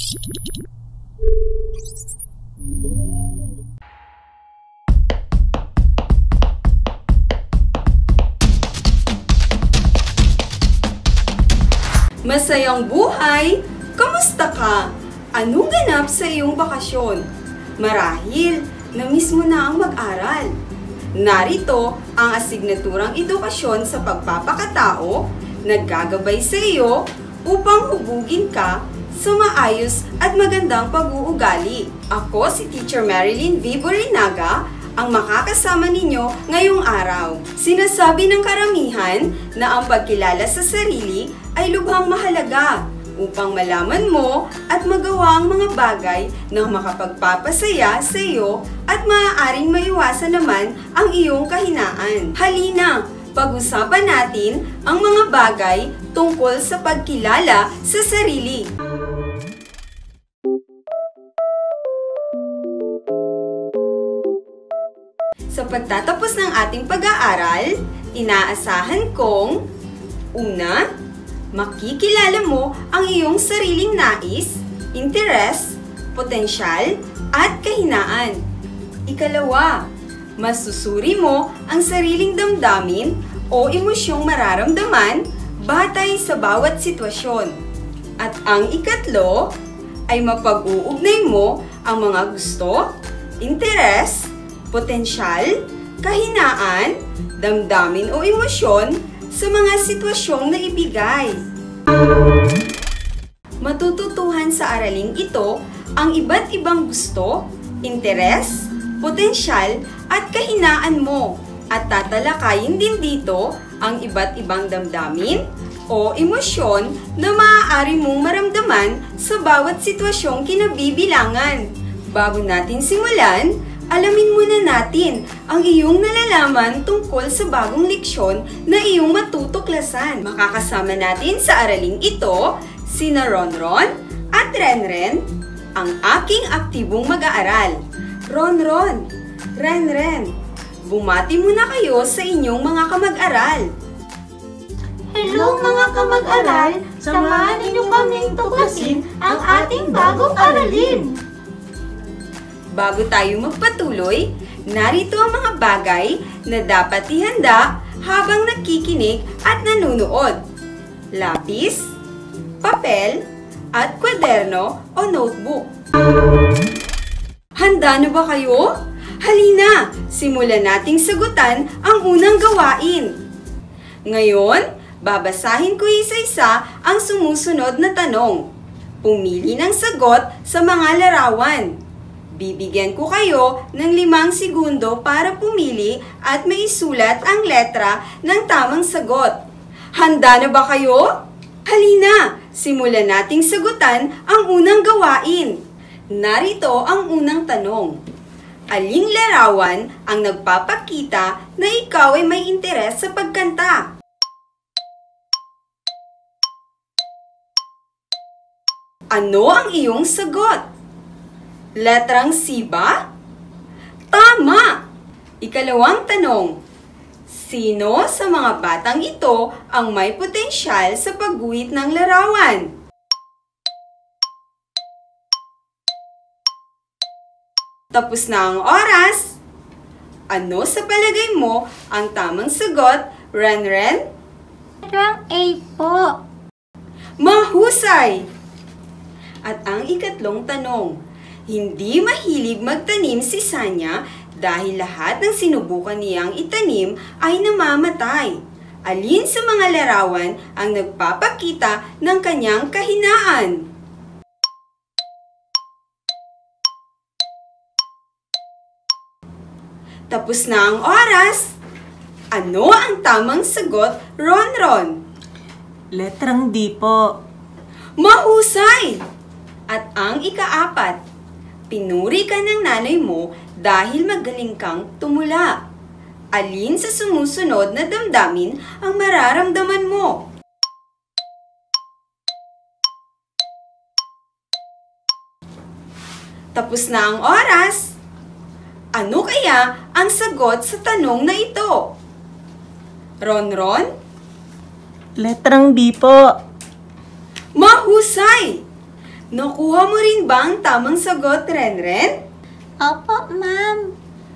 Masayang buhay! Kamusta ka? Anong ganap sa iyong bakasyon? Marahil, na-miss mo na ang mag-aral. Narito ang asignaturang edukasyon sa pagpapakatao, naggagabay sa iyo upang hubugin ka sa maayos at magandang pag-uugali. Ako si Teacher Marilyn V. Borinaga, ang makakasama ninyo ngayong araw. Sinasabi ng karamihan na ang pagkilala sa sarili ay lubhang mahalaga upang malaman mo at magawa ang mga bagay na makapagpapasaya sa iyo at maaaring maiwasan naman ang iyong kahinaan. Halina, pag-usapan natin ang mga bagay tungkol sa pagkilala sa sarili. Sa pagtatapos ng ating pag-aaral, inaasahan kong una, makikilala mo ang iyong sariling nais, interes, potensyal, at kahinaan. Ikalawa, masusuri mo ang sariling damdamin o emosyong mararamdaman batay sa bawat sitwasyon. At ang ikatlo, ay mapag-uugnay mo ang mga gusto, interes, potensyal, kahinaan, damdamin o emosyon sa mga sitwasyong naibigay. Matututuhan sa araling ito ang iba't ibang gusto, interes, potensyal at kahinaan mo at tatalakayin din dito ang iba't ibang damdamin o emosyon na maaari mong maramdaman sa bawat sitwasyong kinabibilangan. Bago natin simulan, alamin muna natin ang iyong nalalaman tungkol sa bagong leksyon na iyong matutuklasan. Makakasama natin sa araling ito sina Ronron at Renren, ang aking aktibong mag-aaral. Ronron, Renren, bumati muna kayo sa inyong mga kamag-aral. Hello mga kamag-aral! Samahan ninyo kaming tuklasin ang ating bagong aralin. Bago tayo magpatuloy, narito ang mga bagay na dapat ihanda habang nakikinig at nanonood. Lapis, papel, at kwaderno o notebook. Handa na ba kayo? Halina, simulan nating sagutan ang unang gawain. Ngayon, babasahin ko isa-isa ang sumusunod na tanong. Pumili ng sagot sa mga larawan. Bibigyan ko kayo ng 5 segundo para pumili at maisulat ang letra ng tamang sagot. Handa na ba kayo? Halina, simulan nating sagutan ang unang gawain. Narito ang unang tanong. Aling larawan ang nagpapakita na ikaw ay may interes sa pagkanta? Ano ang iyong sagot? Letrang C ba? Tama! Ikalawang tanong. Sino sa mga batang ito ang may potensyal sa pagguhit ng larawan? Tapos na ang oras. Ano sa palagay mo ang tamang sagot, Renren? Letrang A po. Mahusay! At ang ikatlong tanong. Hindi mahilig magtanim si Sanya dahil lahat ng sinubukan niyang itanim ay namamatay. Alin sa mga larawan ang nagpapakita ng kanyang kahinaan? Tapos na ang oras. Ano ang tamang sagot, Ronron? Letrang D po. Mahusay! At ang ikaapat. Pinuri ka ng nanay mo dahil magaling kang tumula. Alin sa sumusunod na damdamin ang mararamdaman mo? Tapos na ang oras. Ano kaya ang sagot sa tanong na ito? Ronron? Letrang B po. Mahusay! Nakuha mo rin ba ang tamang sagot, Renren? Opo, ma'am.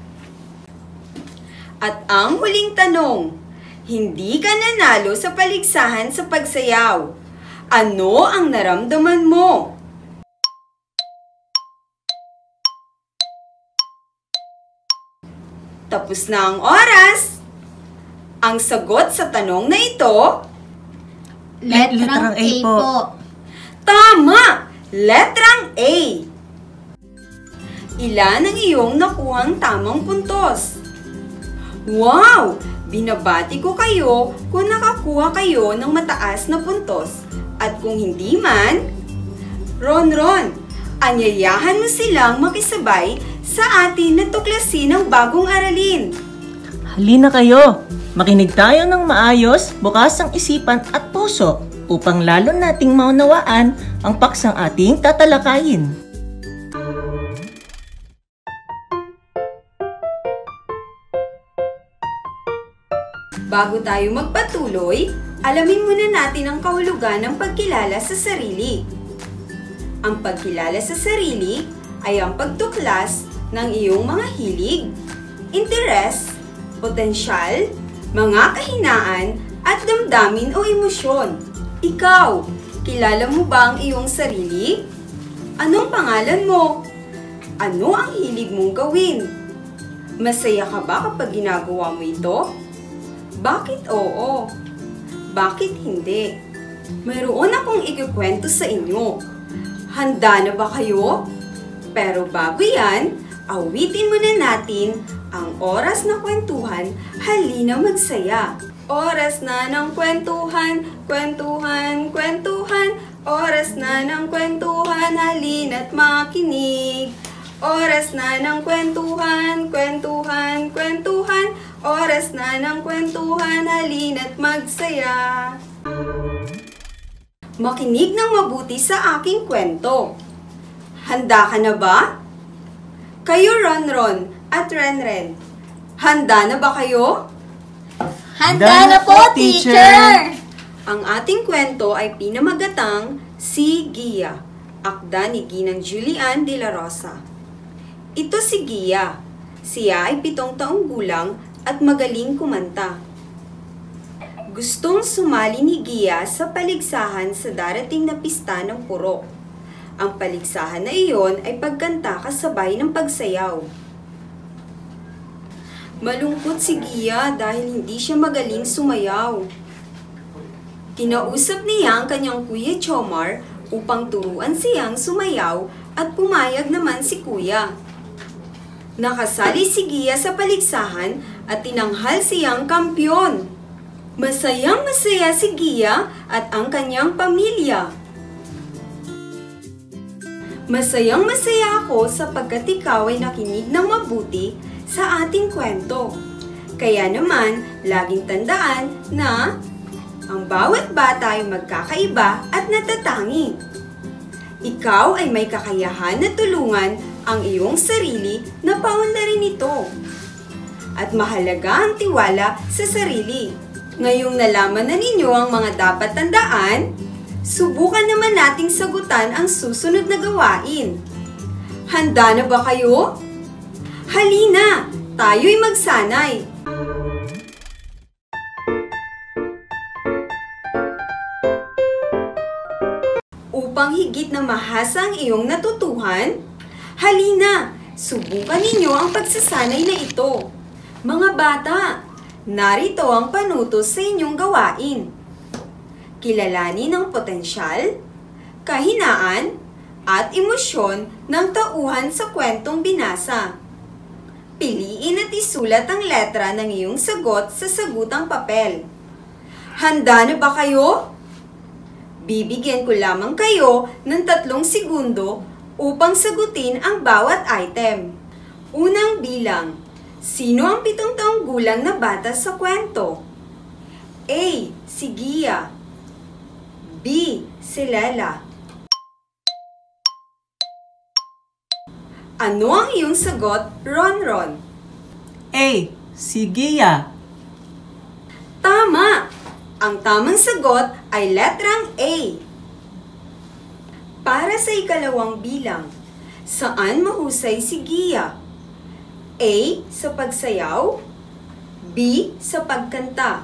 At ang huling tanong, hindi ka nanalo sa paligsahan sa pagsayaw. Ano ang naramdaman mo? Tapos na ang oras. Ang sagot sa tanong na ito, Letrang A po. tama! Letrang A. Ilan ang iyong nakuhang tamang puntos? Wow! Binabati ko kayo kung nakakuha kayo ng mataas na puntos. At kung hindi man, Ron, anyayahan mo silang makisabay sa atin na tuklasin ng bagong aralin. Halina kayo! Makinig tayo ng maayos, bukas ang isipan at puso upang lalo nating maunawaan ang paksang ating tatalakayin. Bago tayo magpatuloy, alamin muna natin ang kahulugan ng pagkilala sa sarili. Ang pagkilala sa sarili ay ang pagtuklas ng iyong mga hilig, interes, potensyal, mga kahinaan at damdamin o emosyon. Ikaw, kilala mo ba ang iyong sarili? Anong pangalan mo? Ano ang hilig mong gawin? Masaya ka ba kapag ginagawa mo ito? Bakit oo? Bakit hindi? Mayroon akong ikikwento sa inyo. Handa na ba kayo? Pero bago yan, awitin muna natin ang oras na kwentuhan, halina magsaya. Oras na ng kwentuhan, kwentuhan, kwentuhan. Oras na ng kwentuhan, halina't makinig. Oras na ng kwentuhan, kwentuhan, kwentuhan. Oras na ng kwentuhan, halina't magsaya. Makinig ng mabuti sa aking kwento. Handa ka na ba? Kayo Ron at Renren, handa na ba kayo? Handa na po, teacher! Ang ating kwento ay pinamagatang Si Gia, akda ni Ginang Julian de la Rosa. Ito si Gia. Siya ay 7 taong gulang at magaling kumanta. Gustong sumali ni Gia sa paligsahan sa darating na pista ng purok. Ang paligsahan na iyon ay pagkanta kasabay ng pagsayaw. Malungkot si Gia dahil hindi siya magaling sumayaw. Kinausap niya ang kanyang kuya Chomar upang turuan siyang sumayaw at pumayag naman si kuya. Nakasali si Gia sa paligsahan at tinanghal siyang kampyon. Masayang masaya si Gia at ang kanyang pamilya. Masayang masaya ako sapagkat ikaw ay nakinig ng mabuti sa ating kwento. Kaya naman, laging tandaan na ang bawat bata ay magkakaiba at natatangi. Ikaw ay may kakayahan na tulungan ang iyong sarili na paunlarin ito. At mahalaga ang tiwala sa sarili. Ngayong nalaman na ninyo ang mga dapat tandaan, subukan naman nating sagutan ang susunod na gawain. Handa na ba kayo? Halina, tayo'y magsanay. Upang higit na mahasa ang iyong natutuhan, halina, subukan ninyo ang pagsasanay na ito. Mga bata, narito ang panutos sa inyong gawain. Kilalanin ang potensyal, kahinaan, at emosyon ng tauhan sa kwentong binasa. Piliin at isulat ang letra ng iyong sagot sa sagutang papel. Handa na ba kayo? Bibigyan ko lamang kayo ng 3 segundo upang sagutin ang bawat item. Unang bilang, sino ang 7 taong gulang na bata sa kwento? A. Si Gia. B. Si Lela. Ano ang iyong sagot, Ron? A. Si Gia. Tama! Ang tamang sagot ay letrang A. Para sa ikalawang bilang, saan mahusay si Gia? A. Sa pagsayaw, B. Sa pagkanta.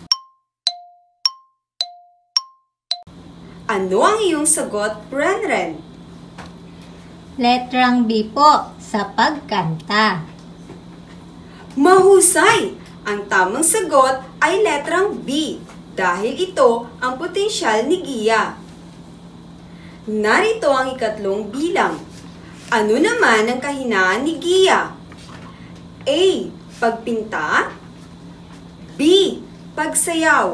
Ano ang iyong sagot, Renren? Letrang B po, sa pagkanta. Mahusay! Ang tamang sagot ay letrang B dahil ito ang potensyal ni Gia. Narito ang ikatlong bilang. Ano naman ang kahinaan ni Gia? A. Pagpinta, B. Pagsayaw.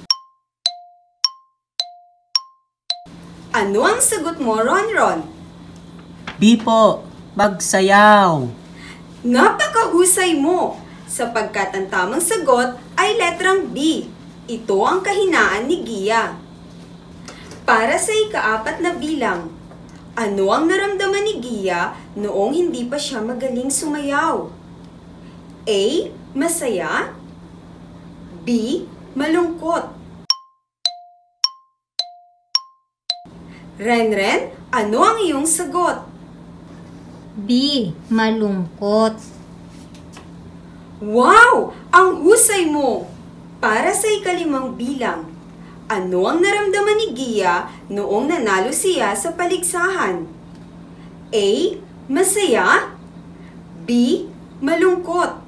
Ano ang sagot mo, Ronron? B po, pagsayaw. Napakahusay mo! Sapagkat ang tamang sagot ay letrang B. Ito ang kahinaan ni Gia. Para sa ikaapat na bilang, ano ang naramdaman ni Gia noong hindi pa siya magaling sumayaw? A. Masaya, B. Malungkot. Renren, ano ang iyong sagot? B. Malungkot. Wow! Ang husay mo! Para sa ikalimang bilang, ano ang naramdaman ni Gia noong nanalo siya sa paligsahan? A. Masaya, B. Malungkot.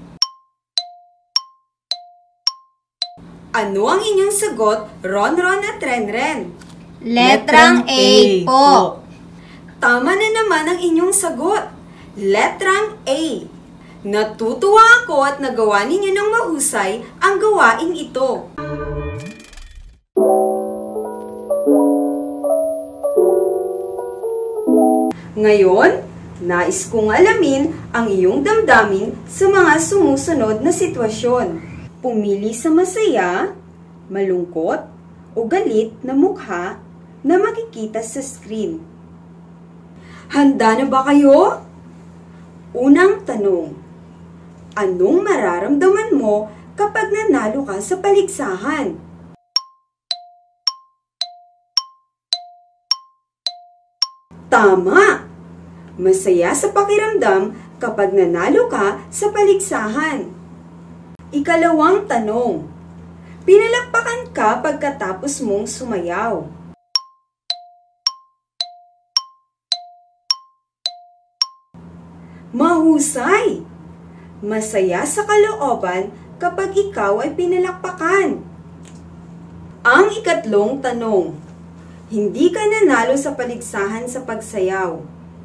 Ano ang inyong sagot, Ronron at Renren? Letrang A po. Tama na naman ang inyong sagot. Letrang A. Natutuwa ako at nagawa ninyo ng mahusay ang gawaing ito. Ngayon, nais kong alamin ang iyong damdamin sa mga sumusunod na sitwasyon. Pumili sa masaya, malungkot, o galit na mukha na makikita sa screen. Handa na ba kayo? Unang tanong, anong mararamdaman mo kapag nanalo ka sa paligsahan? Tama! Masaya sa pakiramdam kapag nanalo ka sa paligsahan. Ikalawang tanong, pinalakpakan ka pagkatapos mong sumayaw. Mahusay! Masaya sa kalooban kapag ikaw ay pinalakpakan. Ang ikatlong tanong, hindi ka nanalo sa paligsahan sa pagsayaw.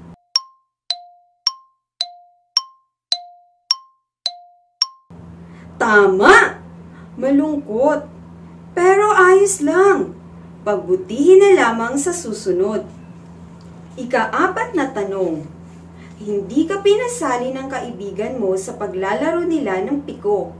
Tama! Malungkot. Pero ayos lang. Pagbutihin na lamang sa susunod. Ikaapat na tanong, hindi ka pinasali ng kaibigan mo sa paglalaro nila ng piko.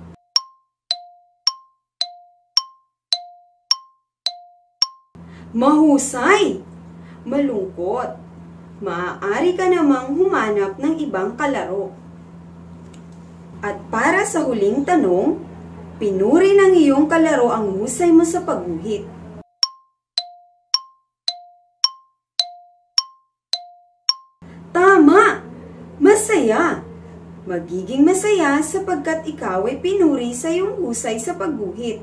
Mahusay! Malungkot. Maaari ka namang humanap ng ibang kalaro. At para sa huling tanong, pinuri ng iyong kalaro ang husay mo sa pagguhit. Tama! Masaya! Magiging masaya sapagkat ikaw ay pinuri sa iyong husay sa pagguhit.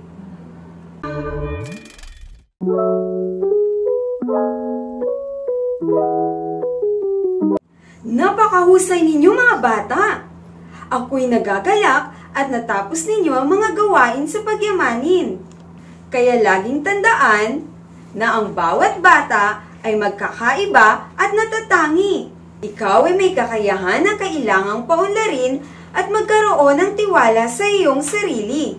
Napakahusay ninyo mga bata! Ako'y nagagalak at natapos ninyo ang mga gawain sa pagyamanin. Kaya laging tandaan na ang bawat bata ay magkakaiba at natatangi. Ikaw ay may kakayahan na kailangang paunlarin at magkaroon ng tiwala sa iyong sarili.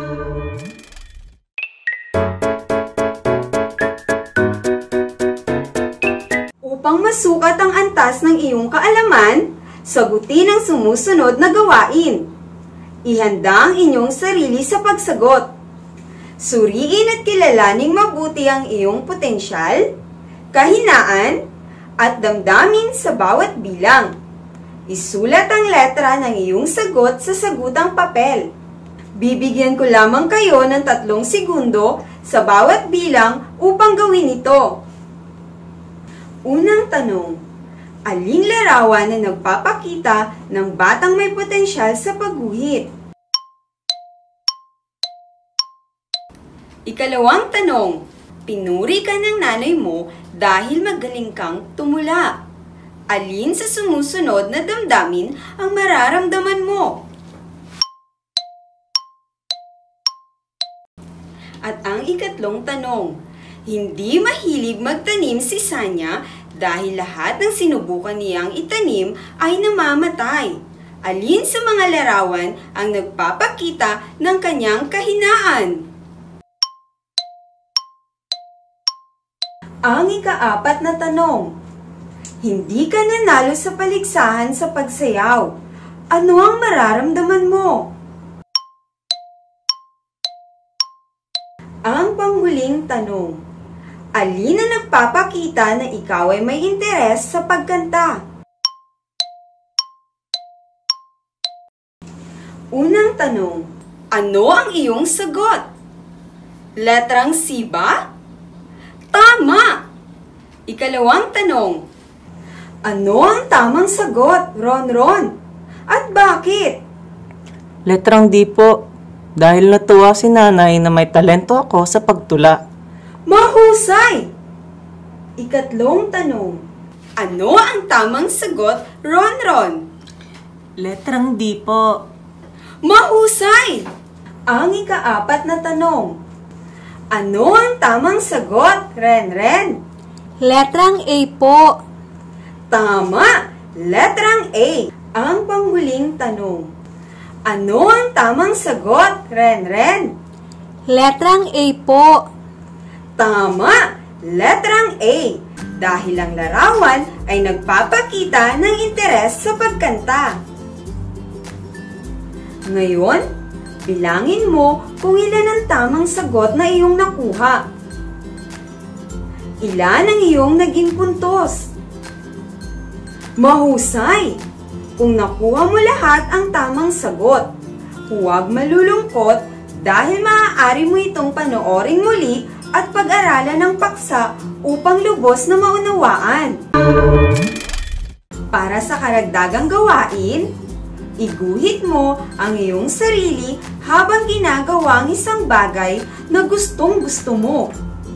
Upang masukat ang antas ng iyong kaalaman, sagutin ang sumusunod na gawain. Ihanda ang inyong sarili sa pagsagot. Suriin at kilalaning mabuti ang iyong potensyal, kahinaan, at damdamin sa bawat bilang. Isulat ang letra ng iyong sagot sa sagutang papel. Bibigyan ko lamang kayo ng 3 segundo sa bawat bilang upang gawin ito. Unang tanong, aling larawan na nagpapakita ng batang may potensyal sa pagguhit? Ikalawang tanong, pinuri ka ng nanay mo dahil magaling kang tumula. Alin sa sumusunod na damdamin ang mararamdaman mo? At ang ikatlong tanong, hindi mahilig magtanim si Sanya dahil lahat ng sinubukan niyang itanim ay namamatay. Alin sa mga larawan ang nagpapakita ng kanyang kahinaan? Ang ikaapat na tanong, hindi ka nanalo sa paligsahan sa pagsayaw. Ano ang mararamdaman mo? Ang panghuling tanong, alin na nagpapakita na ikaw ay may interes sa pagkanta? Unang tanong, ano ang iyong sagot? Letrang C ba? Tama! Ikalawang tanong, ano ang tamang sagot, Ron? At bakit? Letrang D po. Dahil natuwa si nanay na may talento ako sa pagtula. Mahusay! Ikatlong tanong, ano ang tamang sagot, Ron? Letrang D po. Mahusay! Ang ikaapat na tanong, ano ang tamang sagot, Ren? Letrang A po. Tama! Letrang A. Ang panghuling tanong, ano ang tamang sagot, Ren? Letrang A po. Tama! Letrang A. Dahil ang larawan ay nagpapakita ng interes sa pagkanta. Ngayon, bilangin mo kung ilan ang tamang sagot na iyong nakuha. Ilan ang iyong naging puntos? Mahusay! Kung nakuha mo lahat ang tamang sagot, huwag malulungkot dahil maaari mo itong panoorin muli at pag-aralan ng paksa upang lubos na maunawaan. Para sa karagdagang gawain, iguhit mo ang iyong sarili habang ginagawa ang isang bagay na gustong-gusto mo.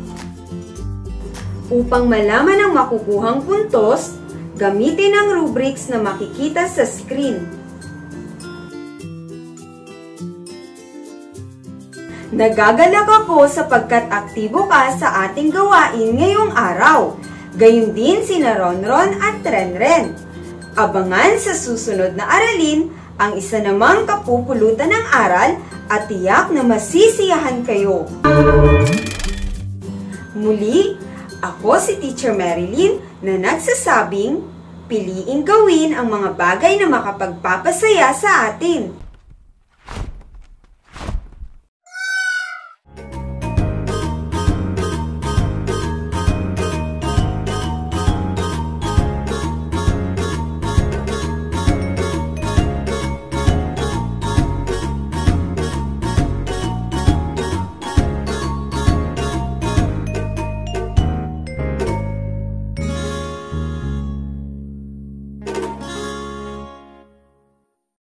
Upang malaman ang makukuhang puntos, gamitin ang rubrics na makikita sa screen. Nagagalak ako sapagkat aktibo ka sa ating gawain ngayong araw. Gayon din sina Ron at Ren. Abangan sa susunod na aralin ang isa namang kapupulutan ng aral at tiyak na masisiyahan kayo. Muli, ako si Teacher Marilyn na nagsasabing, piliing gawin ang mga bagay na makapagpapasaya sa atin.